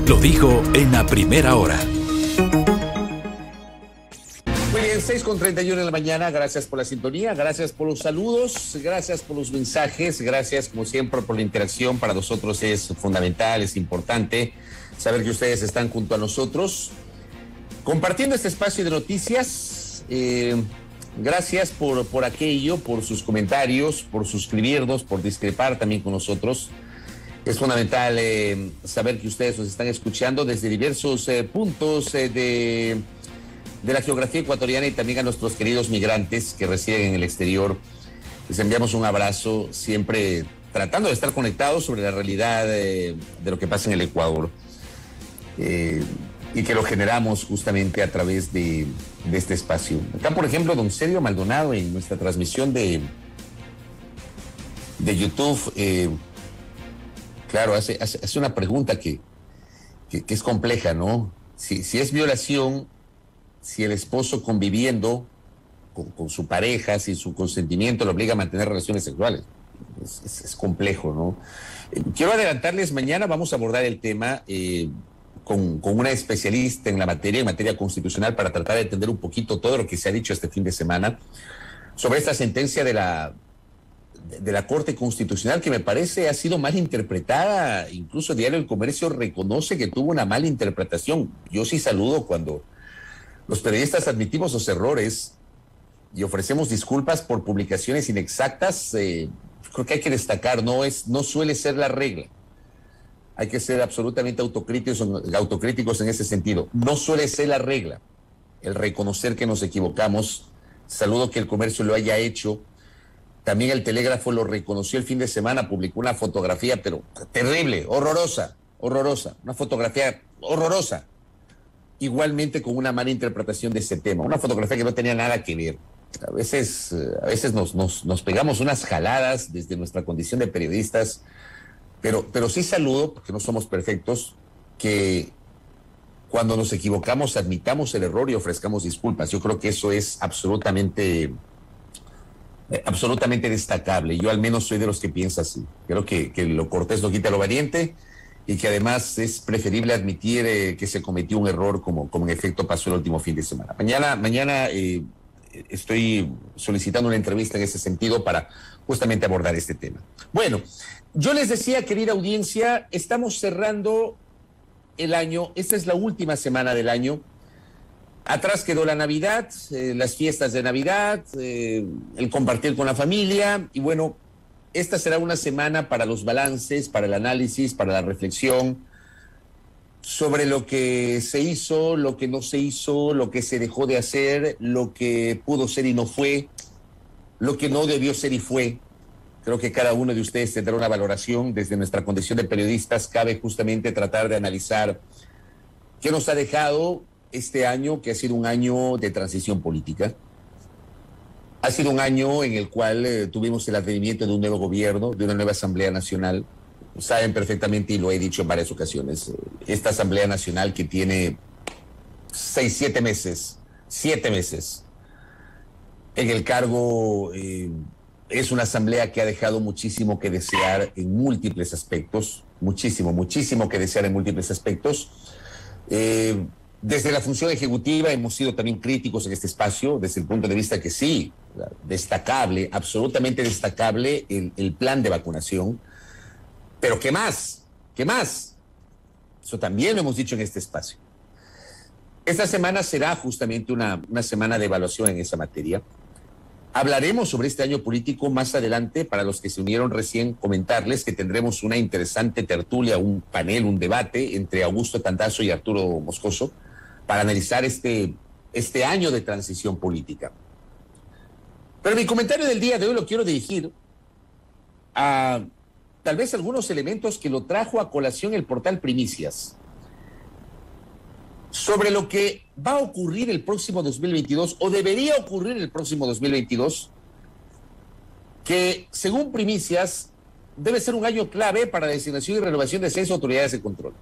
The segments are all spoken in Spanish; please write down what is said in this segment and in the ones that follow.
Lo dijo en la primera hora. Muy bien, 6:31 de la mañana. Gracias por la sintonía, gracias por los saludos, gracias por los mensajes, gracias como siempre por la interacción. Para nosotros es fundamental, es importante saber que ustedes están junto a nosotros compartiendo este espacio de noticias. Gracias por aquello, por sus comentarios, por suscribirnos, por discrepar también con nosotros. Es fundamental saber que ustedes nos están escuchando desde diversos puntos de la geografía ecuatoriana, y también a nuestros queridos migrantes que residen en el exterior. Les enviamos un abrazo, siempre tratando de estar conectados sobre la realidad de lo que pasa en el Ecuador, y que lo generamos justamente a través de este espacio. Acá, por ejemplo, don Sergio Maldonado, en nuestra transmisión de YouTube, claro, hace una pregunta que es compleja, ¿no? Si es violación, si el esposo conviviendo con su pareja, sin su consentimiento, lo obliga a mantener relaciones sexuales. Es complejo, ¿no? Quiero adelantarles, mañana vamos a abordar el tema con una especialista en materia constitucional, para tratar de entender un poquito todo lo que se ha dicho este fin de semana sobre esta sentencia de la Corte Constitucional, que me parece ha sido mal interpretada. Incluso Diario del Comercio reconoce que tuvo una mala interpretación. Yo sí saludo cuando los periodistas admitimos los errores y ofrecemos disculpas por publicaciones inexactas. Creo que hay que destacar, no suele ser la regla. Hay que ser absolutamente autocríticos en ese sentido. No suele ser la regla el reconocer que nos equivocamos. Saludo que el Comercio lo haya hecho. También el Telégrafo lo reconoció el fin de semana, publicó una fotografía, pero terrible, horrorosa, una fotografía horrorosa. Igualmente con una mala interpretación de ese tema, una fotografía que no tenía nada que ver. A veces nos pegamos unas jaladas desde nuestra condición de periodistas, pero sí saludo, porque no somos perfectos, que cuando nos equivocamos admitamos el error y ofrezcamos disculpas. Yo creo que eso es absolutamente destacable. Yo al menos soy de los que piensa así. Creo que lo cortés no quita lo valiente, y que además es preferible admitir que se cometió un error, como en efecto pasó el último fin de semana. Mañana estoy solicitando una entrevista en ese sentido para justamente abordar este tema. Bueno, yo les decía, querida audiencia, estamos cerrando el año. Esta es la última semana del año. Atrás quedó la Navidad, las fiestas de Navidad, el compartir con la familia, y bueno, esta será una semana para los balances, para el análisis, para la reflexión sobre lo que se hizo, lo que no se hizo, lo que se dejó de hacer, lo que pudo ser y no fue, lo que no debió ser y fue. Creo que cada uno de ustedes tendrá una valoración. Desde nuestra condición de periodistas cabe justamente tratar de analizar qué nos ha dejado este año, que ha sido un año de transición política. Ha sido un año en el cual tuvimos el advenimiento de un nuevo gobierno, de una nueva Asamblea Nacional. Saben perfectamente, y lo he dicho en varias ocasiones, esta Asamblea Nacional que tiene 7 meses en el cargo, es una asamblea que ha dejado muchísimo que desear en múltiples aspectos, muchísimo que desear en múltiples aspectos. Desde la función ejecutiva hemos sido también críticos en este espacio, desde el punto de vista que sí, destacable, absolutamente destacable el plan de vacunación, pero ¿qué más? Eso también lo hemos dicho en este espacio. Esta semana será justamente una semana de evaluación en esa materia. Hablaremos sobre este año político más adelante. Para los que se unieron recién, comentarles que tendremos una interesante tertulia, un panel, un debate entre Augusto Tandazo y Arturo Moscoso para analizar este año de transición política. Pero mi comentario del día de hoy lo quiero dirigir a tal vez algunos elementos que lo trajo a colación el portal Primicias, sobre lo que va a ocurrir el próximo 2022, o debería ocurrir el próximo 2022, que según Primicias debe ser un año clave para la designación y renovación de 6 autoridades de control.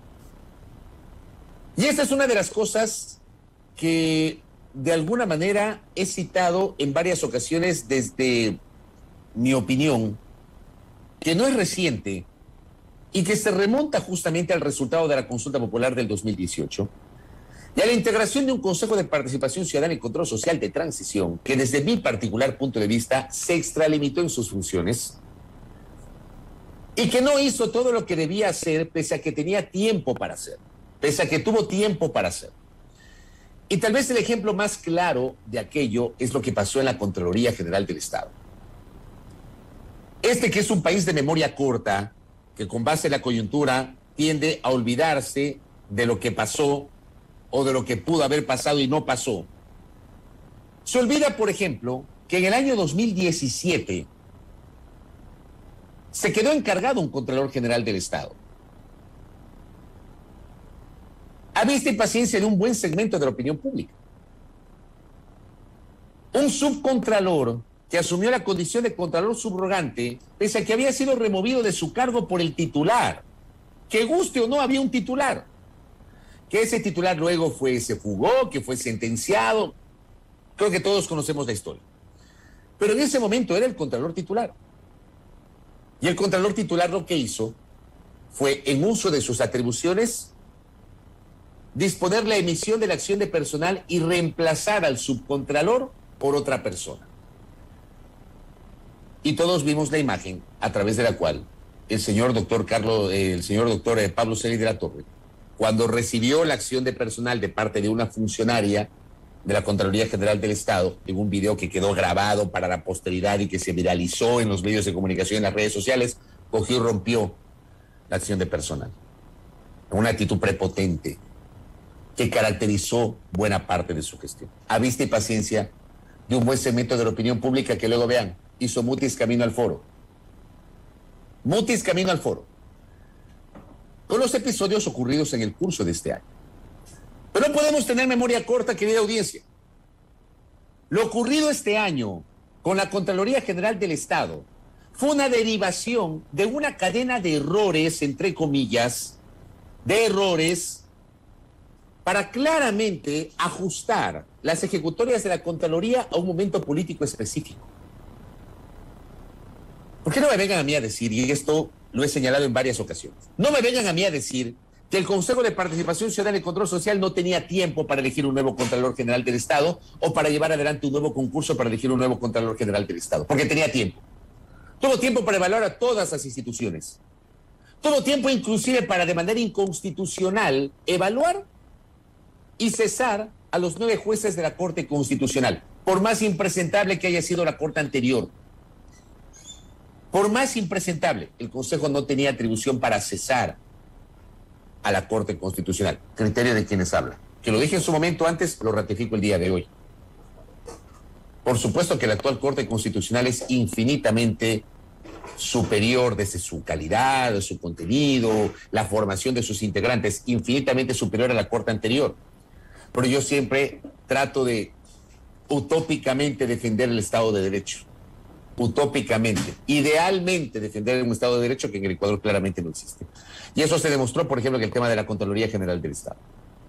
Y esta es una de las cosas que de alguna manera he citado en varias ocasiones desde mi opinión, que no es reciente, y que se remonta justamente al resultado de la consulta popular del 2018 y a la integración de un Consejo de Participación Ciudadana y Control Social de Transición que desde mi particular punto de vista se extralimitó en sus funciones y que no hizo todo lo que debía hacer pese a que tenía tiempo para hacer, pese a que tuvo tiempo para hacer. Y tal vez el ejemplo más claro de aquello es lo que pasó en la Contraloría General del Estado. Que es un país de memoria corta, que con base en la coyuntura tiende a olvidarse de lo que pasó o de lo que pudo haber pasado y no pasó. Se olvida, por ejemplo, que en el año 2017 se quedó encargado un Contralor General del Estado. A vista y paciencia de un buen segmento de la opinión pública. Un subcontralor que asumió la condición de contralor subrogante, pese a que había sido removido de su cargo por el titular. Que guste o no, había un titular. Que ese titular luego se fugó, que fue sentenciado. Creo que todos conocemos la historia. Pero en ese momento era el contralor titular. Y el contralor titular lo que hizo fue, en uso de sus atribuciones, disponer la emisión de la acción de personal y reemplazar al subcontralor por otra persona. Y todos vimos la imagen a través de la cual el señor doctor Pablo Celis de la Torre, cuando recibió la acción de personal de parte de una funcionaria de la Contraloría General del Estado, en un video que quedó grabado para la posteridad y que se viralizó en los medios de comunicación, en las redes sociales, cogió y rompió la acción de personal. Una actitud prepotente que caracterizó buena parte de su gestión. A vista y paciencia de un buen segmento de la opinión pública que luego vean, hizo mutis camino al foro. Mutis camino al foro. Con los episodios ocurridos en el curso de este año. Pero no podemos tener memoria corta, querida audiencia. Lo ocurrido este año con la Contraloría General del Estado fue una derivación de una cadena de errores, entre comillas, de errores para claramente ajustar las ejecutorias de la Contraloría a un momento político específico. ¿Por qué no me vengan a mí a decir, y esto lo he señalado en varias ocasiones, no me vengan a mí a decir que el Consejo de Participación Ciudadana y Control Social no tenía tiempo para elegir un nuevo Contralor General del Estado o para llevar adelante un nuevo concurso para elegir un nuevo Contralor General del Estado? Porque tenía tiempo. Tuvo tiempo para evaluar a todas las instituciones. Tuvo tiempo inclusive para, de manera inconstitucional, evaluar y cesar a los 9 jueces de la Corte Constitucional, por más impresentable que haya sido la Corte anterior. Por más impresentable, el Consejo no tenía atribución para cesar a la Corte Constitucional. Criterio de quienes hablan. Que lo dije en su momento antes, lo ratifico el día de hoy. Por supuesto que la actual Corte Constitucional es infinitamente superior desde su calidad, su contenido, la formación de sus integrantes, infinitamente superior a la Corte anterior. Pero yo siempre trato de utópicamente defender el Estado de Derecho. Utópicamente, idealmente defender un Estado de Derecho que en el Ecuador claramente no existe. Y eso se demostró, por ejemplo, en el tema de la Contraloría General del Estado.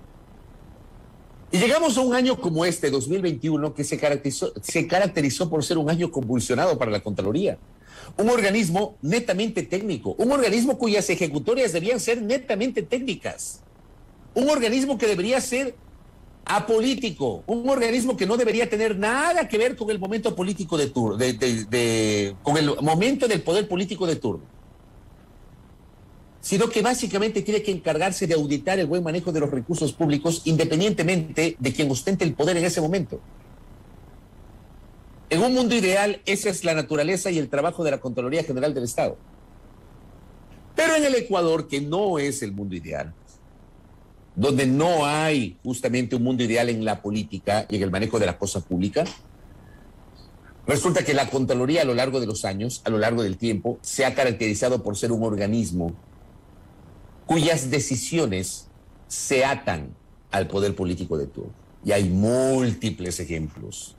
Y llegamos a un año como este, 2021, que se caracterizó por ser un año convulsionado para la Contraloría. Un organismo netamente técnico, un organismo cuyas ejecutorias debían ser netamente técnicas. Un organismo que debería ser apolítico, un organismo que no debería tener nada que ver con el momento político de turno, con el momento del poder político de turno, sino que básicamente tiene que encargarse de auditar el buen manejo de los recursos públicos independientemente de quien ostente el poder en ese momento. En un mundo ideal, esa es la naturaleza y el trabajo de la Contraloría General del Estado. Pero en el Ecuador, que no es el mundo ideal, donde no hay justamente un mundo ideal en la política y en el manejo de la cosa pública, resulta que la Contraloría a lo largo de los años, a lo largo del tiempo, se ha caracterizado por ser un organismo cuyas decisiones se atan al poder político de turno. Y hay múltiples ejemplos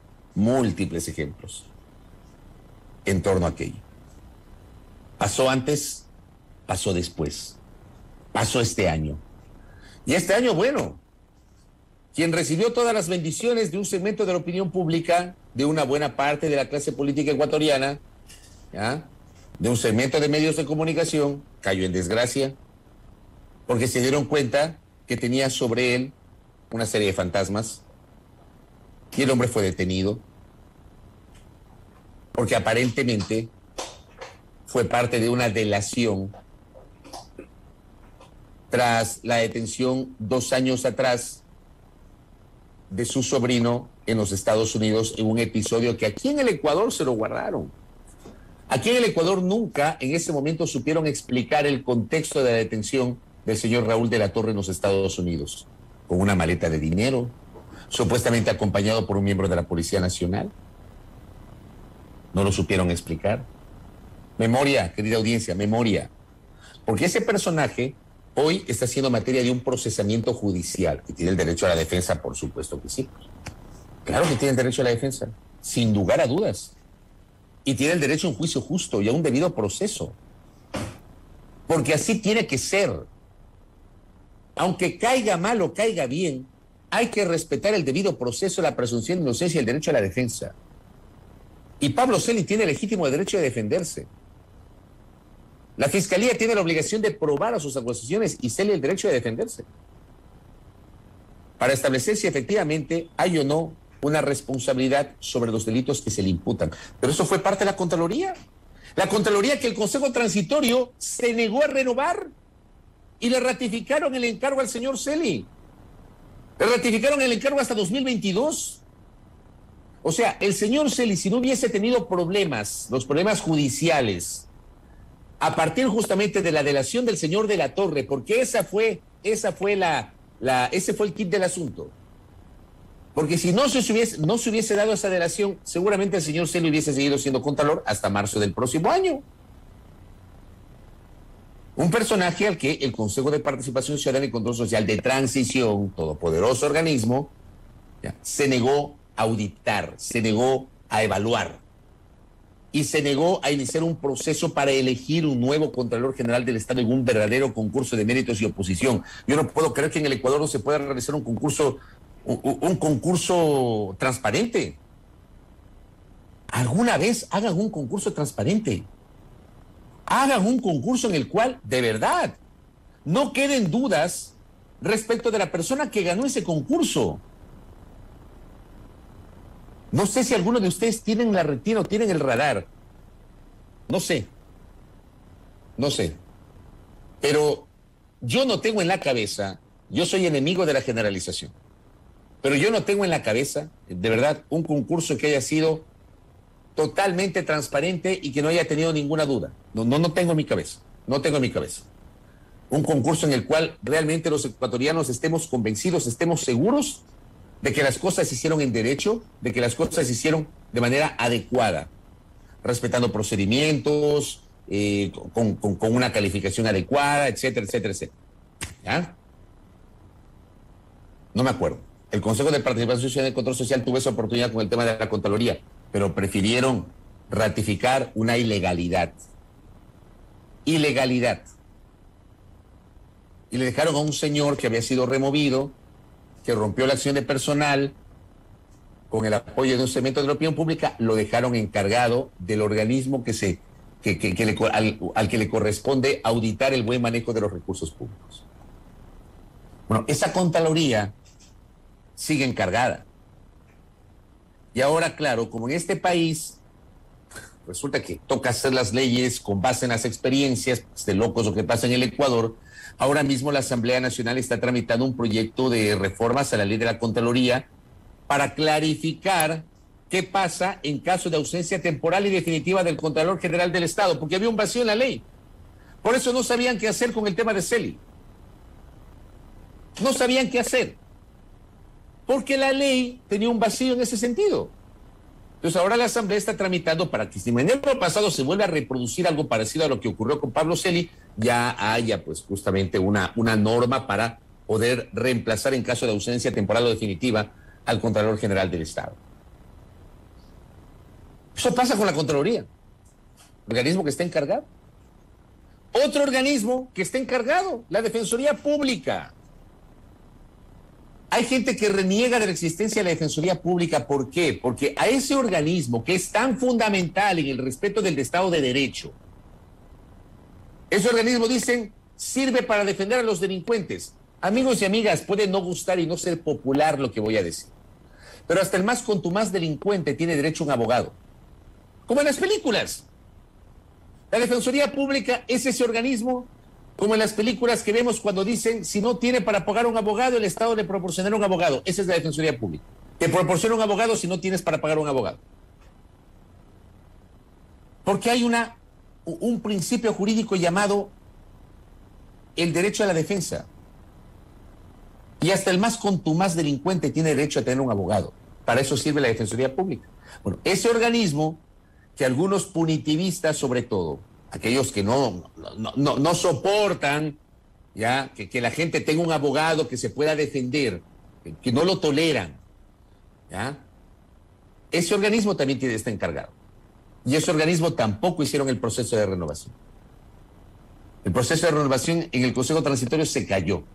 en torno a aquello. Pasó antes, pasó después, pasó este año. Y este año, bueno, quien recibió todas las bendiciones de un segmento de la opinión pública, de una buena parte de la clase política ecuatoriana, ¿ya?, de un segmento de medios de comunicación, cayó en desgracia, porque se dieron cuenta que tenía sobre él una serie de fantasmas, y el hombre fue detenido, porque aparentemente fue parte de una delación tras la detención 2 años atrás de su sobrino en los Estados Unidos en un episodio que aquí en el Ecuador se lo guardaron. Aquí en el Ecuador nunca en ese momento supieron explicar el contexto de la detención del señor Raúl de la Torre en los Estados Unidos, con una maleta de dinero, supuestamente acompañado por un miembro de la Policía Nacional. No lo supieron explicar. Memoria, querida audiencia, memoria. Porque ese personaje hoy está siendo materia de un procesamiento judicial, que tiene el derecho a la defensa, por supuesto que sí. Claro que tiene el derecho a la defensa, sin lugar a dudas. Y tiene el derecho a un juicio justo y a un debido proceso. Porque así tiene que ser. Aunque caiga mal o caiga bien, hay que respetar el debido proceso, la presunción de inocencia y el derecho a la defensa. Y Pablo Celi tiene el legítimo derecho de defenderse. La Fiscalía tiene la obligación de probar a sus acusaciones y Celi el derecho de defenderse, para establecer si efectivamente hay o no una responsabilidad sobre los delitos que se le imputan. Pero eso fue parte de la Contraloría. La Contraloría que el Consejo Transitorio se negó a renovar y le ratificaron el encargo al señor Celi. Le ratificaron el encargo hasta 2022. O sea, el señor Celi, si no hubiese tenido problemas, los problemas judiciales, a partir justamente de la delación del señor de la Torre, porque ese fue el kit del asunto. Porque si no se hubiese dado esa delación, seguramente el señor Celi hubiese seguido siendo contralor hasta marzo del próximo año. Un personaje al que el Consejo de Participación Ciudadana y Control Social de Transición, todopoderoso organismo, se negó a auditar, se negó a evaluar y se negó a iniciar un proceso para elegir un nuevo Contralor General del Estado en un verdadero concurso de méritos y oposición. Yo no puedo creer que en el Ecuador no se pueda realizar un concurso transparente. ¿Alguna vez hagan un concurso transparente? Hagan un concurso en el cual, de verdad, no queden dudas respecto de la persona que ganó ese concurso. No sé si alguno de ustedes tienen la retina o tienen el radar. No sé. Pero yo no tengo en la cabeza, yo soy enemigo de la generalización, pero yo no tengo en la cabeza, de verdad, un concurso que haya sido totalmente transparente y que no haya tenido ninguna duda. No tengo en mi cabeza. No tengo en mi cabeza. Un concurso en el cual realmente los ecuatorianos estemos convencidos, estemos seguros de que las cosas se hicieron en derecho, de que las cosas se hicieron de manera adecuada, respetando procedimientos, con una calificación adecuada, etcétera, etcétera, etcétera. ¿Ya? No me acuerdo. El Consejo de Participación Ciudadana y Control Social tuvo esa oportunidad con el tema de la Contraloría, pero prefirieron ratificar una ilegalidad. Ilegalidad. Y le dejaron a un señor que había sido removido, que rompió la acción de personal, con el apoyo de un segmento de la opinión pública, lo dejaron encargado del organismo al que le corresponde auditar el buen manejo de los recursos públicos. Bueno, esa Contraloría sigue encargada. Y ahora, claro, como en este país resulta que toca hacer las leyes con base en las experiencias de locos lo que pasa en el Ecuador, ahora mismo la Asamblea Nacional está tramitando un proyecto de reformas a la ley de la Contraloría para clarificar qué pasa en caso de ausencia temporal y definitiva del Contralor General del Estado, porque había un vacío en la ley. Por eso no sabían qué hacer con el tema de Celi. No sabían qué hacer, porque la ley tenía un vacío en ese sentido. Entonces ahora la Asamblea está tramitando para que si en enero pasado se vuelve a reproducir algo parecido a lo que ocurrió con Pablo Celi, ya haya pues justamente una norma para poder reemplazar en caso de ausencia temporal o definitiva al Contralor General del Estado. Eso pasa con la Contraloría, organismo que está encargado. Otro organismo que está encargado, la Defensoría Pública. Hay gente que reniega de la existencia de la Defensoría Pública. ¿Por qué? Porque a ese organismo que es tan fundamental en el respeto del Estado de Derecho, Ese organismo, dicen, sirve para defender a los delincuentes. Amigos y amigas, puede no gustar y no ser popular lo que voy a decir, pero hasta el más contumaz delincuente tiene derecho a un abogado, como en las películas. La Defensoría Pública es ese organismo, como en las películas que vemos cuando dicen, si no tiene para pagar un abogado, el Estado le proporcionará un abogado. Esa es la Defensoría Pública. Te proporciona un abogado si no tienes para pagar un abogado. Porque hay un principio jurídico llamado el derecho a la defensa. Y hasta el más contumaz delincuente tiene derecho a tener un abogado. Para eso sirve la Defensoría Pública. Bueno, ese organismo que algunos punitivistas, sobre todo, aquellos que no soportan ya que la gente tenga un abogado que se pueda defender, que no lo toleran, ¿ya? Ese organismo también está encargado. Y ese organismo tampoco hicieron el proceso de renovación. El proceso de renovación en el Consejo Transitorio se cayó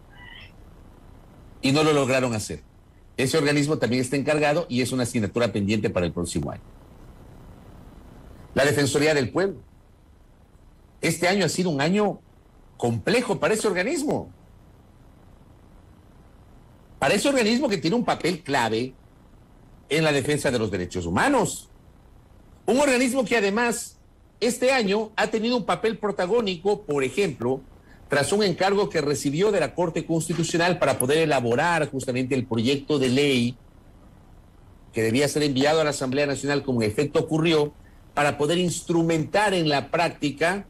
y no lo lograron hacer. Ese organismo también está encargado y es una asignatura pendiente para el próximo año. La Defensoría del Pueblo. Este año ha sido un año complejo para ese organismo. Para ese organismo que tiene un papel clave en la defensa de los derechos humanos. Un organismo que además este año ha tenido un papel protagónico, por ejemplo, tras un encargo que recibió de la Corte Constitucional para poder elaborar justamente el proyecto de ley que debía ser enviado a la Asamblea Nacional, como en efecto ocurrió, para poder instrumentar en la práctica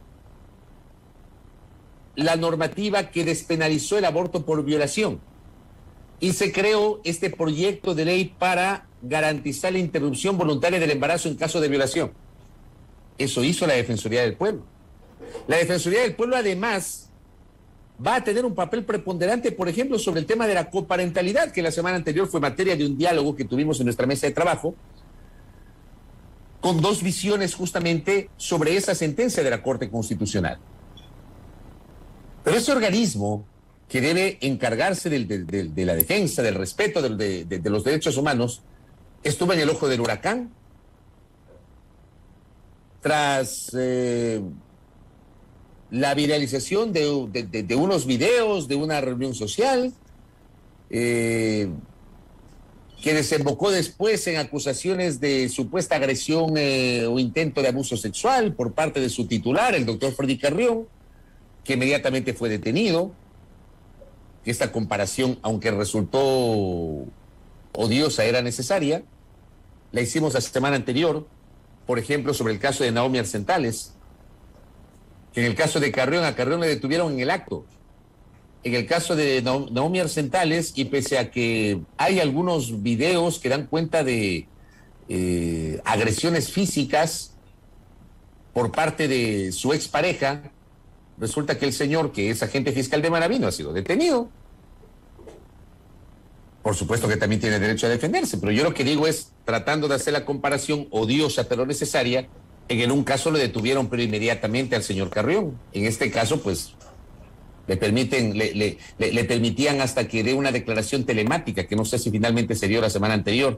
la normativa que despenalizó el aborto por violación. Y se creó este proyecto de ley para garantizar la interrupción voluntaria del embarazo en caso de violación. Eso hizo la Defensoría del Pueblo. La Defensoría del Pueblo además va a tener un papel preponderante, por ejemplo, sobre el tema de la coparentalidad, que la semana anterior fue materia de un diálogo que tuvimos en nuestra mesa de trabajo, con dos visiones justamente sobre esa sentencia de la Corte Constitucional. Pero ese organismo que debe encargarse de la defensa, del respeto de los derechos humanos, estuvo en el ojo del huracán tras la viralización de unos videos de una reunión social que desembocó después en acusaciones de supuesta agresión o intento de abuso sexual por parte de su titular, el doctor Freddy Carrión, que inmediatamente fue detenido. Esta comparación, aunque resultó odiosa, era necesaria. La hicimos la semana anterior, por ejemplo, sobre el caso de Naomi Arsentales, que en el caso de Carrión, a Carrión le detuvieron en el acto. En el caso de Naomi Arsentales, y pese a que hay algunos videos que dan cuenta de agresiones físicas por parte de su expareja, resulta que el señor, que es agente fiscal de Maraví, ha sido detenido. Por supuesto que también tiene derecho a defenderse, pero yo lo que digo es, tratando de hacer la comparación odiosa pero necesaria, en un caso lo detuvieron pero inmediatamente al señor Carrión. En este caso, pues, le permitían hasta que dé una declaración telemática, que no sé si finalmente se dio la semana anterior.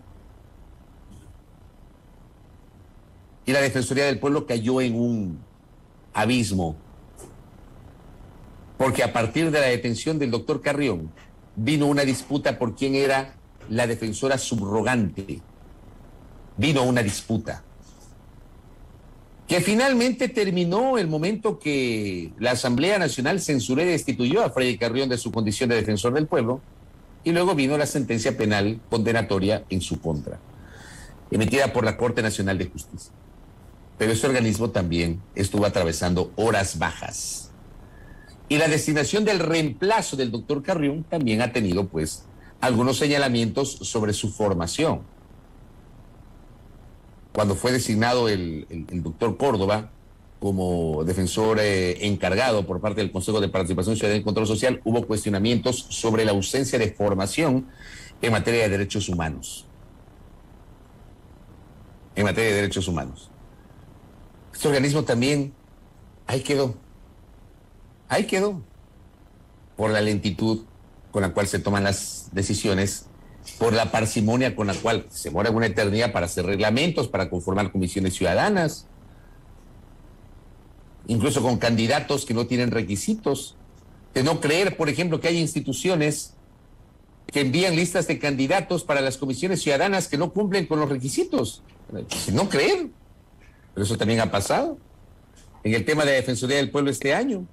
Y la Defensoría del Pueblo cayó en un abismo, porque a partir de la detención del doctor Carrión vino una disputa por quién era la defensora subrogante. Vino una disputa que finalmente terminó el momento que la Asamblea Nacional censuró y destituyó a Freddy Carrión de su condición de defensor del pueblo, y luego vino la sentencia penal condenatoria en su contra, emitida por la Corte Nacional de Justicia. Pero ese organismo también estuvo atravesando horas bajas. Y la designación del reemplazo del doctor Carrión también ha tenido, pues, algunos señalamientos sobre su formación. Cuando fue designado el doctor Córdoba como defensor encargado por parte del Consejo de Participación Ciudadana y Control Social, hubo cuestionamientos sobre la ausencia de formación en materia de derechos humanos. En materia de derechos humanos. Este organismo también ahí quedó. Ahí quedó, por la lentitud con la cual se toman las decisiones, por la parsimonia con la cual se demora una eternidad para hacer reglamentos, para conformar comisiones ciudadanas. incluso con candidatos que no tienen requisitos, de no creer, por ejemplo, que hay instituciones que envían listas de candidatos para las comisiones ciudadanas que no cumplen con los requisitos. No creer. Pero eso también ha pasado en el tema de la Defensoría del Pueblo este año.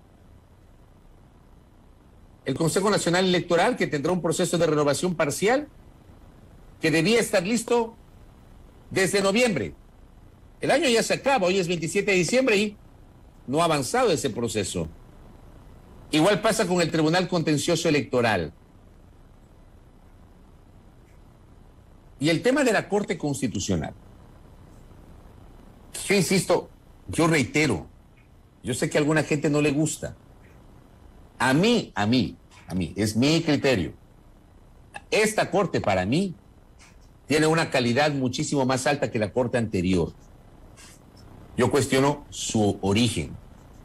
El Consejo Nacional Electoral, que tendrá un proceso de renovación parcial, que debía estar listo desde noviembre. El año ya se acaba, hoy es 27 de diciembre y no ha avanzado ese proceso. Igual pasa con el Tribunal Contencioso Electoral. Y el tema de la Corte Constitucional. Yo insisto, yo reitero, yo sé que a alguna gente no le gusta. A mí, es mi criterio. Esta Corte para mí tiene una calidad muchísimo más alta que la Corte anterior. Yo cuestiono su origen.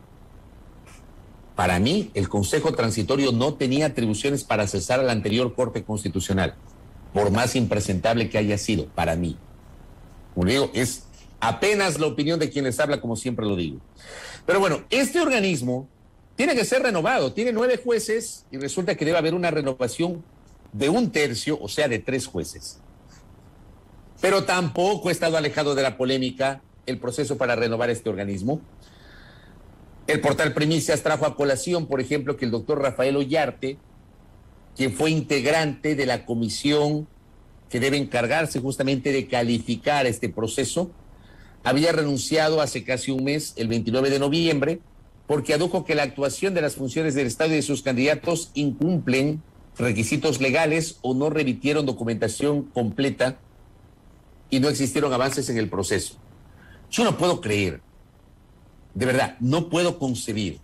Para mí, el Consejo Transitorio no tenía atribuciones para cesar a la anterior Corte Constitucional, por más impresentable que haya sido, para mí. Como digo, es apenas la opinión de quien les habla, como siempre lo digo. Pero bueno, este organismo tiene que ser renovado, tiene 9 jueces y resulta que debe haber una renovación de 1/3, o sea, de 3 jueces. Pero tampoco ha estado alejado de la polémica el proceso para renovar este organismo. El portal Primicias trajo a colación, por ejemplo, que el doctor Rafael Ollarte, quien fue integrante de la comisión que debe encargarse justamente de calificar este proceso, había renunciado hace casi un mes, el 29 de noviembre, porque adujo que la actuación de las funciones del Estado y de sus candidatos incumplen requisitos legales o no remitieron documentación completa y no existieron avances en el proceso. Yo no puedo creer, de verdad, no puedo concebir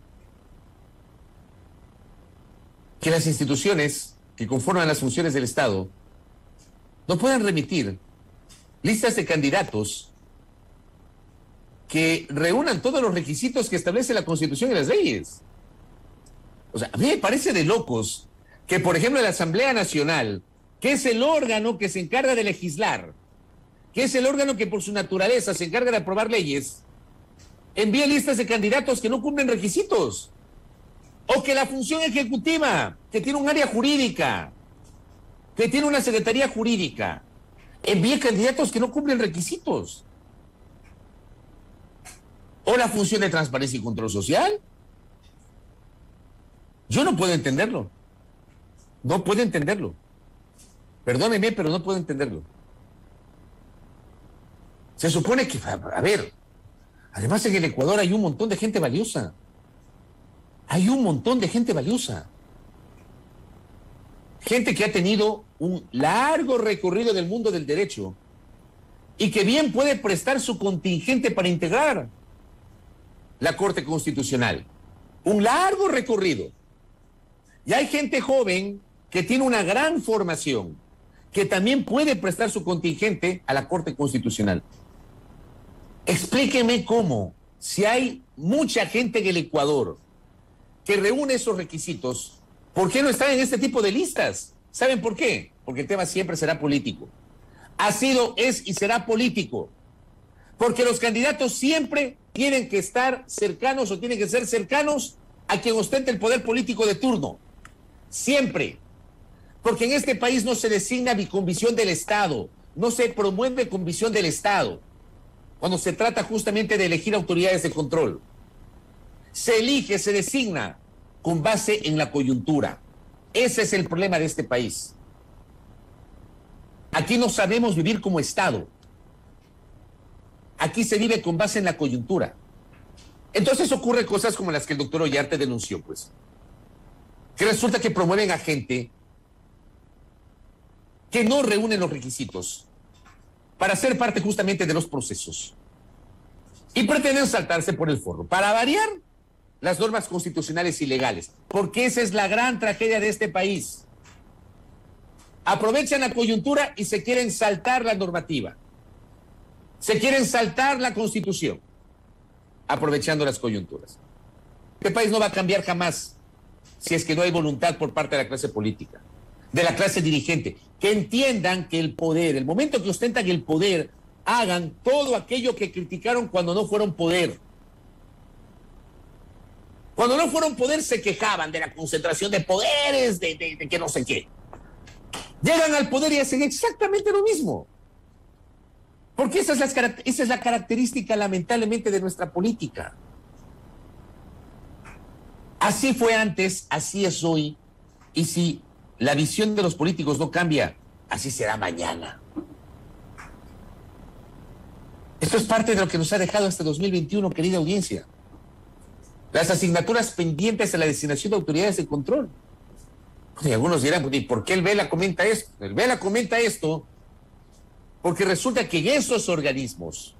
que las instituciones que conforman las funciones del Estado no puedan remitir listas de candidatos que reúnan todos los requisitos que establece la Constitución y las leyes. O sea, a mí me parece de locos que, por ejemplo, la Asamblea Nacional, que es el órgano que se encarga de legislar, que es el órgano que por su naturaleza se encarga de aprobar leyes, envíe listas de candidatos que no cumplen requisitos. O que la función ejecutiva, que tiene un área jurídica, que tiene una secretaría jurídica, envíe candidatos que no cumplen requisitos. O la función de transparencia y control social. Yo no puedo entenderlo. No puedo entenderlo. Perdóneme, pero no puedo entenderlo. Se supone que, a ver, además en el Ecuador hay un montón de gente valiosa. Hay un montón de gente valiosa. Gente que ha tenido un largo recorrido del mundo del derecho y que bien puede prestar su contingente para integrar la Corte Constitucional. Un largo recorrido. Y hay gente joven que tiene una gran formación, que también puede prestar su contingente a la Corte Constitucional. Explíqueme cómo, si hay mucha gente en el Ecuador que reúne esos requisitos, ¿por qué no están en este tipo de listas? ¿Saben por qué? Porque el tema siempre será político. Ha sido, es y será político. Porque los candidatos siempre tienen que estar cercanos o tienen que ser cercanos a quien ostente el poder político de turno. Siempre. Porque en este país no se designa con visión del Estado, no se promueve con visión del Estado, cuando se trata justamente de elegir autoridades de control. Se elige, se designa con base en la coyuntura. Ese es el problema de este país. Aquí no sabemos vivir como Estado. Aquí se vive con base en la coyuntura. Entonces ocurren cosas como las que el doctor Ollarte denunció, pues. Que resulta que promueven a gente que no reúnen los requisitos para ser parte justamente de los procesos. Y pretenden saltarse por el forro. Para variar, las normas constitucionales y legales. Porque esa es la gran tragedia de este país. Aprovechan la coyuntura y se quieren saltar la normativa. Se quieren saltar la Constitución, aprovechando las coyunturas. Este país no va a cambiar jamás si es que no hay voluntad por parte de la clase política, de la clase dirigente, que entiendan que el poder, el momento que ostentan el poder, hagan todo aquello que criticaron cuando no fueron poder. Cuando no fueron poder se quejaban de la concentración de poderes, de que no sé qué. Llegan al poder y hacen exactamente lo mismo. Porque esa es la característica, lamentablemente, de nuestra política. Así fue antes, así es hoy. Y si la visión de los políticos no cambia, así será mañana. Esto es parte de lo que nos ha dejado este 2021, querida audiencia. Las asignaturas pendientes en la designación de autoridades de control. Y algunos dirán, ¿y por qué el Vela comenta esto? El Vela comenta esto porque resulta que en esos organismos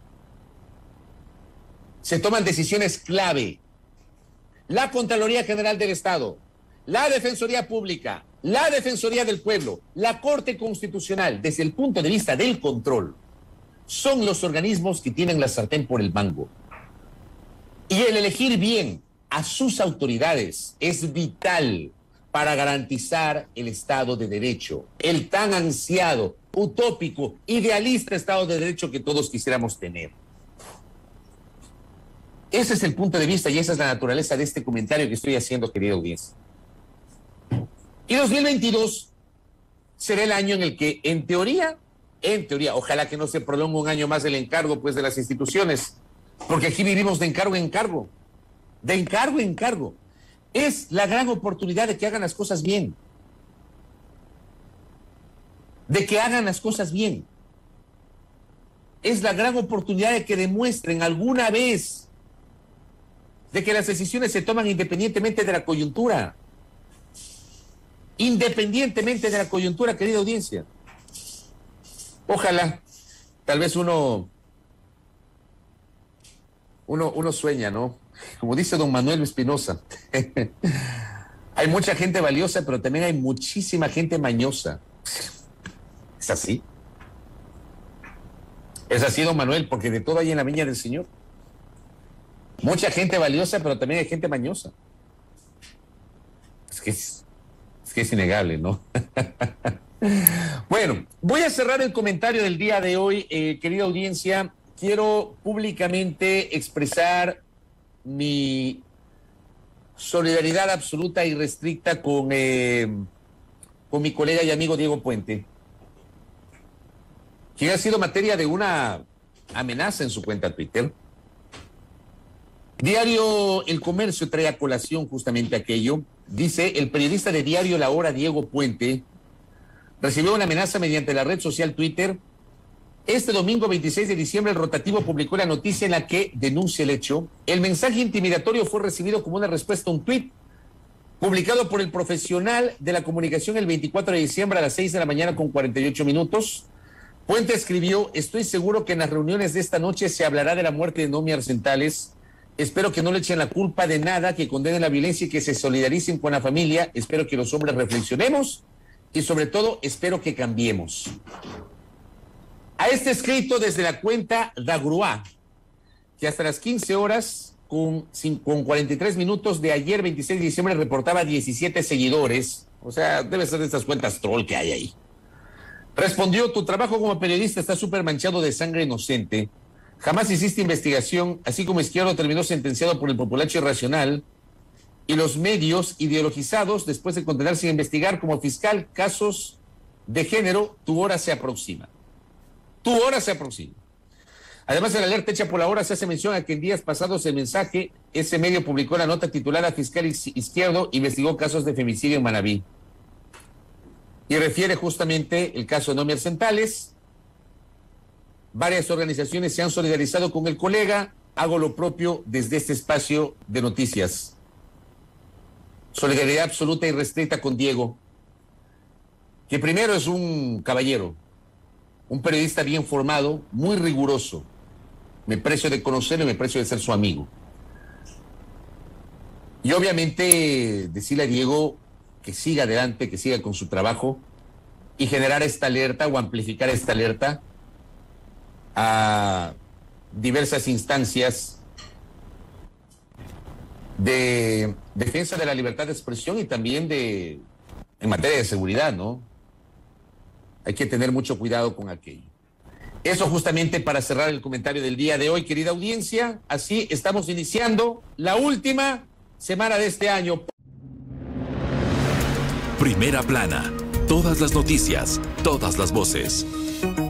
se toman decisiones clave. La Contraloría General del Estado, la Defensoría Pública, la Defensoría del Pueblo, la Corte Constitucional, desde el punto de vista del control, son los organismos que tienen la sartén por el mango. Y el elegir bien a sus autoridades es vital para garantizar el Estado de Derecho, el tan ansiado, utópico, idealista Estado de Derecho que todos quisiéramos tener. Ese es el punto de vista y esa es la naturaleza de este comentario que estoy haciendo, querida audiencia. Y 2022 será el año en el que, en teoría, ojalá que no se prolongue un año más el encargo, pues, de las instituciones, porque aquí vivimos de encargo en encargo, de encargo en encargo. Es la gran oportunidad de que hagan las cosas bien. De que hagan las cosas bien. Es la gran oportunidad de que demuestren alguna vez de que las decisiones se toman independientemente de la coyuntura. Independientemente de la coyuntura, querida audiencia. Ojalá, tal vez uno sueña, ¿no? Como dice don Manuel Espinosa, hay mucha gente valiosa, pero también hay muchísima gente mañosa. ¿Es así? Es así, don Manuel, porque de todo hay en la viña del Señor. Mucha gente valiosa, pero también hay gente mañosa. Es que es innegable, ¿no? Bueno, voy a cerrar el comentario del día de hoy, querida audiencia. Quiero públicamente expresar mi solidaridad absoluta y restricta con mi colega y amigo Diego Puente, quien ha sido materia de una amenaza en su cuenta Twitter. Diario El Comercio trae a colación justamente aquello. Dice, el periodista de Diario La Hora, Diego Puente, recibió una amenaza mediante la red social Twitter. Este domingo 26 de diciembre el rotativo publicó la noticia en la que denuncia el hecho. El mensaje intimidatorio fue recibido como una respuesta a un tuit publicado por el profesional de la comunicación el 24 de diciembre a las 6 de la mañana con 48 minutos. Puente escribió, estoy seguro que en las reuniones de esta noche se hablará de la muerte de Nomi Arsentales. Espero que no le echen la culpa de nada, que condenen la violencia y que se solidaricen con la familia. Espero que los hombres reflexionemos y sobre todo espero que cambiemos. A este escrito desde la cuenta Dagrua, que hasta las 15 horas con 43 minutos de ayer 26 de diciembre reportaba 17 seguidores, o sea, debe ser de estas cuentas troll que hay ahí. Respondió, tu trabajo como periodista está súper manchado de sangre inocente, jamás hiciste investigación, así como Izquierdo terminó sentenciado por el populacho irracional y los medios ideologizados después de condenarse sin investigar como fiscal casos de género, tu hora se aproxima. Tu hora se aproxima. Además, en la alerta hecha por La Hora se hace mención a que en días pasados el mensaje, ese medio publicó la nota titulada Fiscal Izquierdo investigó casos de femicidio en Manabí. Y refiere justamente el caso de Nomi Arsentales. Varias organizaciones se han solidarizado con el colega. Hago lo propio desde este espacio de noticias. Solidaridad absoluta y restricta con Diego, que primero es un caballero, un periodista bien formado, muy riguroso. Me precio de conocerlo y me precio de ser su amigo. Y obviamente decirle a Diego que siga adelante, que siga con su trabajo y generar esta alerta o amplificar esta alerta a diversas instancias de defensa de la libertad de expresión y también en materia de seguridad, ¿no? Hay que tener mucho cuidado con aquello. Eso justamente para cerrar el comentario del día de hoy, querida audiencia. Así estamos iniciando la última semana de este año. Primera plana. Todas las noticias, todas las voces.